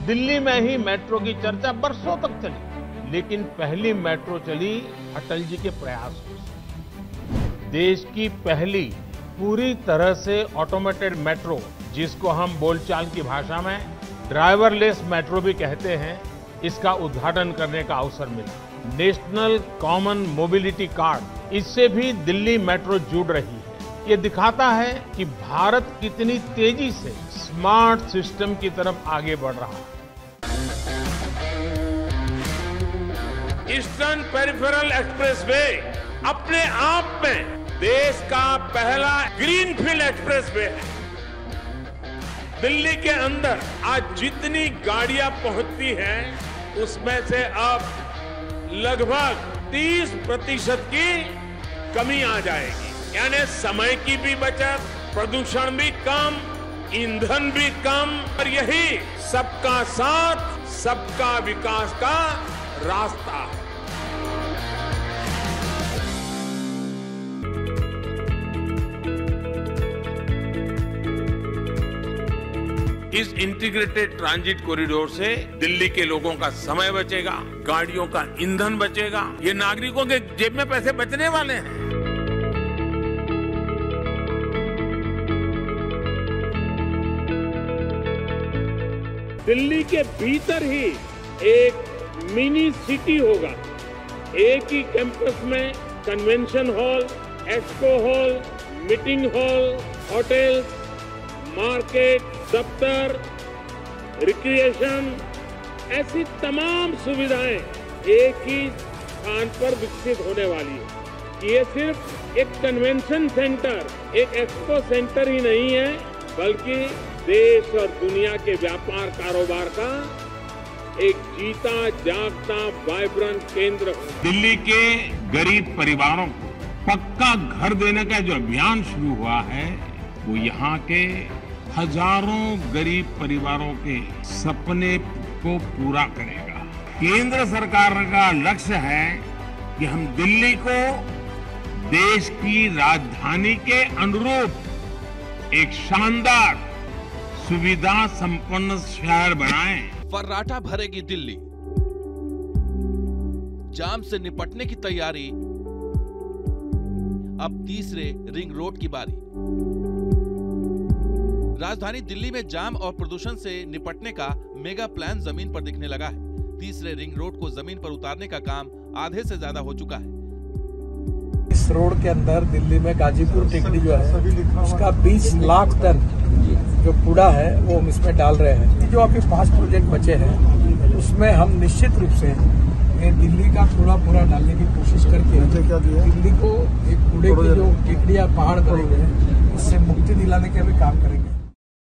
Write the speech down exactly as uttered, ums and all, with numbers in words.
दिल्ली में ही मेट्रो की चर्चा बरसों तक चली, लेकिन पहली मेट्रो चली अटल जी के प्रयासों से। देश की पहली पूरी तरह से ऑटोमेटेड मेट्रो, जिसको हम बोलचाल की भाषा में ड्राइवरलेस मेट्रो भी कहते हैं, इसका उद्घाटन करने का अवसर मिला। नेशनल कॉमन मोबिलिटी कार्ड, इससे भी दिल्ली मेट्रो जुड़ रही है। ये दिखाता है कि भारत कितनी तेजी से स्मार्ट सिस्टम की तरफ आगे बढ़ रहा है। ईस्टर्न पेरिफेरल एक्सप्रेसवे अपने आप में देश का पहला ग्रीनफील्ड एक्सप्रेसवे है। दिल्ली के अंदर आज जितनी गाड़ियां पहुंचती हैं, उसमें से अब लगभग तीस प्रतिशत की कमी आ जाएगी। यानी समय की भी बचत, प्रदूषण भी कम, ईंधन भी कम, और यही सबका साथ सबका विकास का रास्ता है। इस इंटीग्रेटेड ट्रांजिट कॉरिडोर से दिल्ली के लोगों का समय बचेगा, गाड़ियों का ईंधन बचेगा, ये नागरिकों के जेब में पैसे बचने वाले हैं। दिल्ली के भीतर ही एक मिनी सिटी होगा। एक ही कैंपस में convention hall, expo hall, meeting hall, hotel, market, दफ्तर, रिक्रिएशन, ऐसी तमाम सुविधाएं एक ही स्थान पर विकसित होने वाली है। ये सिर्फ एक कन्वेंशन सेंटर, एक एक्सपो सेंटर ही नहीं है, बल्कि देश और दुनिया के व्यापार कारोबार का एक जीता जागता वाइब्रेंट केंद्र। दिल्ली के गरीब परिवारों को पक्का घर देने का जो अभियान शुरू हुआ है, वो यहाँ के हजारों गरीब परिवारों के सपने को पूरा करेगा। केंद्र सरकार का लक्ष्य है कि हम दिल्ली को देश की राजधानी के अनुरूप एक शानदार सुविधा संपन्न शहर बनाएं। फर्राटा भरेगी दिल्ली। जाम से निपटने की तैयारी, अब तीसरे रिंग रोड की बारी। राजधानी दिल्ली में जाम और प्रदूषण से निपटने का मेगा प्लान जमीन पर दिखने लगा है। तीसरे रिंग रोड को जमीन पर उतारने का काम आधे से ज्यादा हो चुका है। इस रोड के अंदर दिल्ली में गाजीपुर टेकड़ी जो है, उसका बीस लाख टन जो कूड़ा है वो हम इसमें डाल रहे हैं। जो अभी पांच प्रोजेक्ट बचे हैं, उसमें हम निश्चित रूप से दिल्ली का कूड़ा पूरा डालने की कोशिश करके दिल्ली को एक कूड़े की जो टेकड़ियां पहाड़ करेंगे, उससे मुक्ति दिलाने के भी काम करेंगे।